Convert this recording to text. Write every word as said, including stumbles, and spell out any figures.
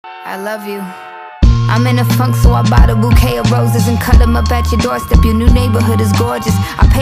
I love you. I'm in a funk, so I bought a bouquet of roses and cut them up at your doorstep. Your new neighborhood is gorgeous. I pay